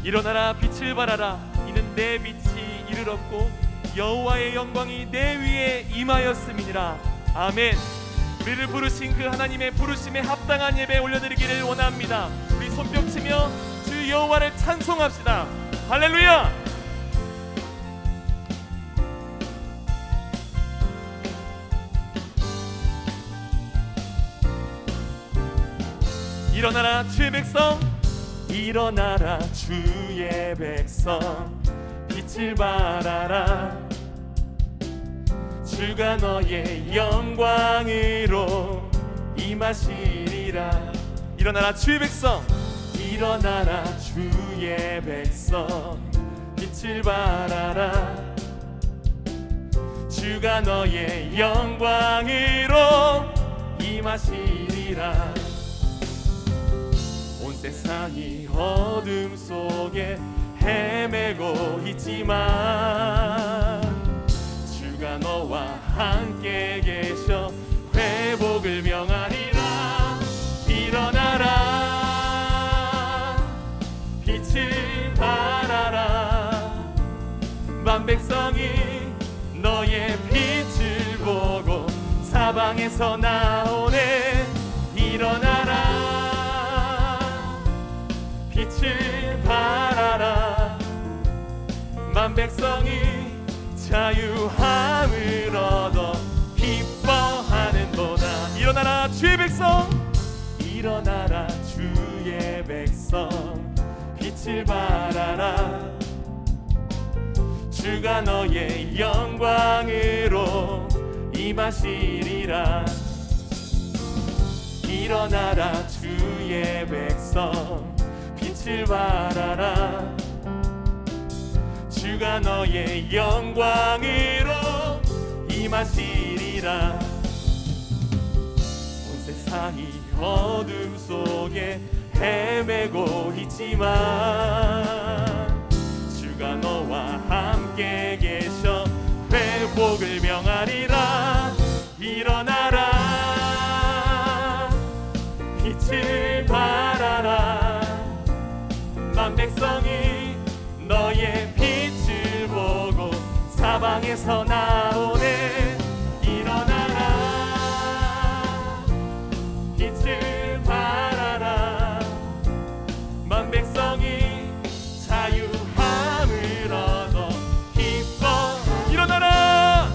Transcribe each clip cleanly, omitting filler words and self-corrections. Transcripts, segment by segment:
일어나라 빛을 발하라. 이는 내 빛이 이르렀고 여호와의 영광이 내 위에 임하였음이니라. 아멘. 우리를 부르신 그 하나님의 부르심에 합당한 예배 올려드리기를 원합니다. 우리 손뼉치며 주 여호와를 찬송합시다. 할렐루야. 일어나라 주의 백성, 일어나라 주의 백성, 빛을 발하라. 주가 너의 영광으로 임하시리라. 일어나라 주의 백성, 일어나라 주의 백성, 빛을 발하라. 주가 너의 영광으로 임하시리라. 온 세상이 어둠 속에 헤매고 있지만 주가 너와 함께 계셔 회복을 명하리라. 일어나라 빛을 발하라. 만 백성이 너의 빛을 보고 사방에서 나오네. 일어나라 빛을 발하라. 만 백성이 자유함을 얻어 기뻐하는도다. 일어나라 주의 백성, 일어나라 주의 백성, 빛을 발하라. 주가 너의 영광으로 임하시리라. 일어나라 주의 백성, 빛을 발하라. 주가 너의 영광으로 임하시리라. 온 세상이 어둠 속에 헤매고 있지만 주가 너와 함께 계셔 회복을 명하리라. 일어나라 빛을 발하라. 만 백성이 너의 빛을 보고 사방에서 나오네. 일어나라 빛을 발하라. 만 백성이 자유함을 얻어 기뻐. 일어나라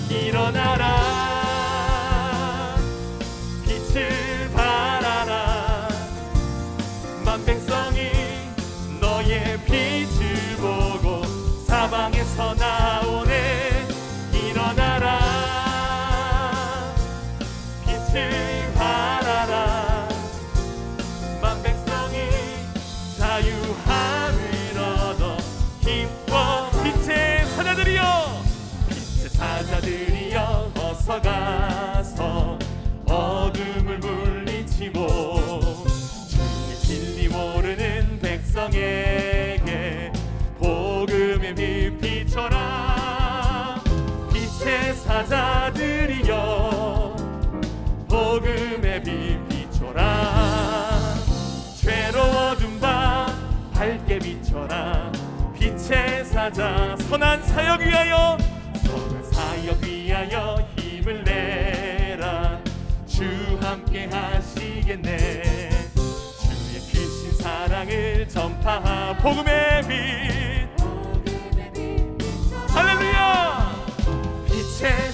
일어나라 빛을 발하라. 만 백성이 너의 빛을 보고 사방에서 나오네. 일어나라 빛을 발하라. 만 백성이 자유함을 얻어 기뻐. 빛의 사자들이여, 빛의 사자들이여, 어서 가서 어둠을 물리치고 주의 진리 모르는 백성에게 복음의 빛 비춰라. 빛의 사자들이여, 복음의 빛 비춰라. 괴로워둔 밤 밝게 비춰라. 빛의 사자, 선한 사역 위하여, 선한 사역 위하여 힘을 내라. 주 함께 하시겠네. 주의 크신 사랑을 전파하. 복음의 빛, 할렐루야. 빛의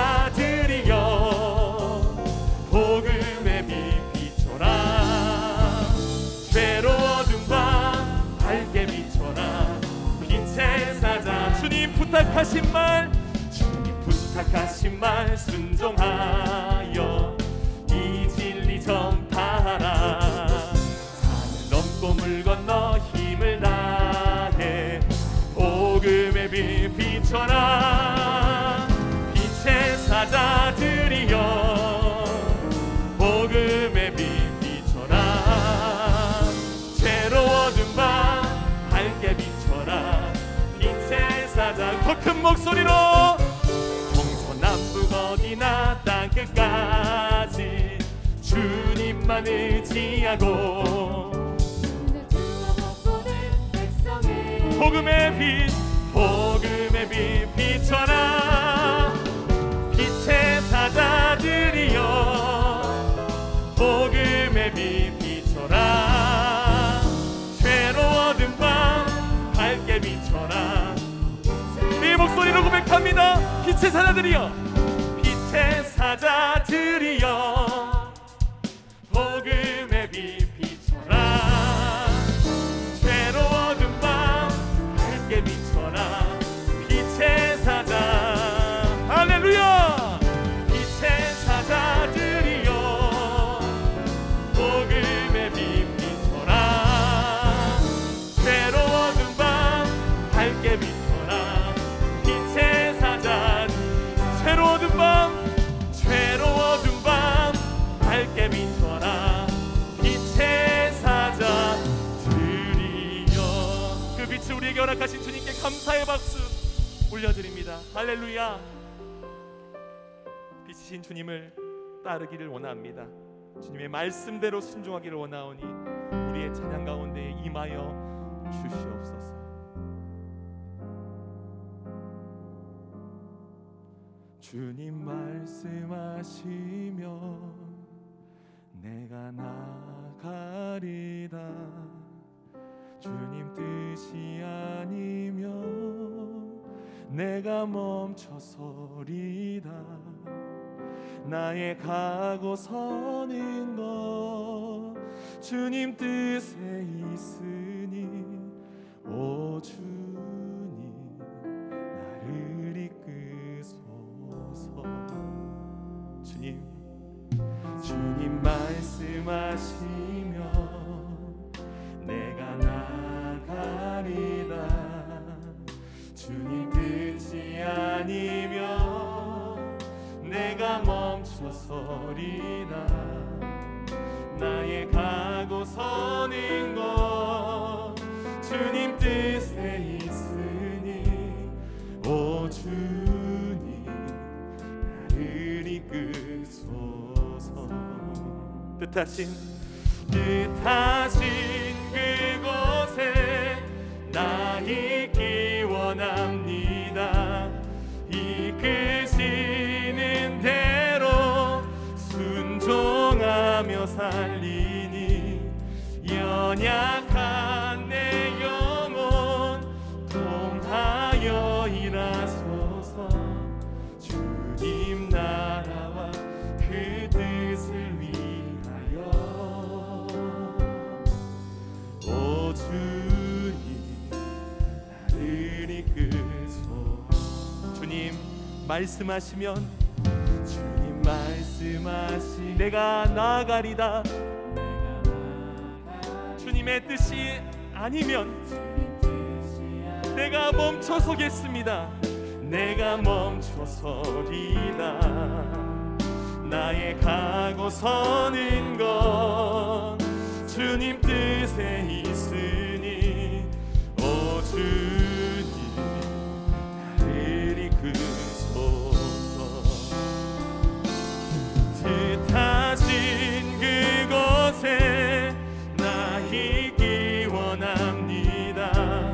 사자들이여, 복음의 빛 비춰라. 괴로워둔 밤 밝게 비춰라. 빛의 사자, 주님 부탁하신 말, 주님 부탁하신 말 순종하여 이 진리 전파하라. 산을 넘고 물 건너 힘을 다해 복음의 빛 비춰라. 빛의 사자들이여, 복음의 빛 비춰라. 괴로워둔 밤 밝게 비춰라. 빛의 사자, 더 큰 목소리로 동서남북 어디나 땅끝까지 주님만 의지하고 주를 주어 못 보는 백성 복음의 빛 비춰라. 빛의 사자들이여 복음의 빛 비춰라. 괴로워든 밤 밝게 비춰라. 이 목소리로 고백합니다. 빛의 사자들이여, 빛의 사자들이여 복음의 빛 비춰라. 괴로워든 밤 밝게 비춰라. 빛의 사자, 할렐루야. 빛의 사자들이여 복음의 빛 비춰라. 괴로워든 밤 밝게 비춰라. 빛의 사자, 괴로워든 밤 밝게 비춰라. 빛의 사자들이여. 그 빛을 우리에게 허락하신 주님께 감사의 박수 올려드립니다. 할렐루야. 빛이신 주님을 따르기를 원합니다. 주님의 말씀대로 순종하기를 원하오니 우리의 찬양 가운데 임하여 주시옵소서. 주님 말씀하시면 내가 나가리다. 주님 뜻이 아니면 내가 멈춰서리다. 나의 가고 서는 것 주님 뜻에 있으니 오 주님 나를 이끄소서. 주님 말씀하시면 내가 나가리다. 주님 뜻이 아니면 내가 멈춰서리다. 나의 가고 서는 것 주님 뜻에 있으니 오 주님 나를 이끄소서. 뜻하신 그곳에 나 있기 원합니다. 이끄시는 대로 순종하며 살리니 연약한 내 영혼 통하여 일하소서. 주님 나라와 그 뜻을 위하여 오 주님 나를 이끄소서. 주님 말씀하시면 주님 말씀하시 내가 나가리다. 주님의 뜻이 아니면 내가 멈춰서겠습니다. 내가 멈춰서리다. 나의 가고 서는 것 주님 뜻에 있으니 오 주님 나를 이끄소서. 뜻하신 그곳에 나 있기 원합니다.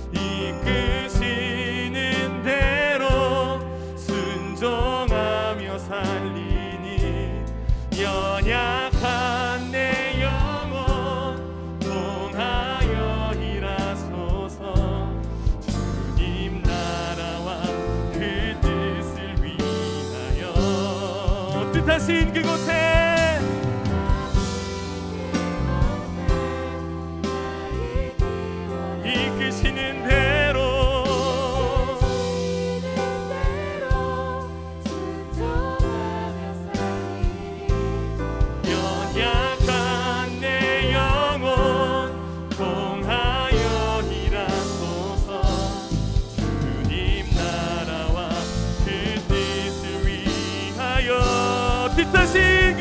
이끄시는 대로 순종하며 살리니 연약한 내 영혼 통하여 일하소서. 주님 나라와 그 뜻을 위하여 뜻하신 그곳에 이끄시는 대로 연약한 내 영혼 통하여 일하소서. 주님 나라와 그 뜻을 위하여 뜻하신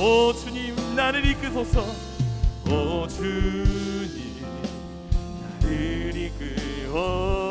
오 주님 나를 이끄소서. 오 주님 나를 이끄어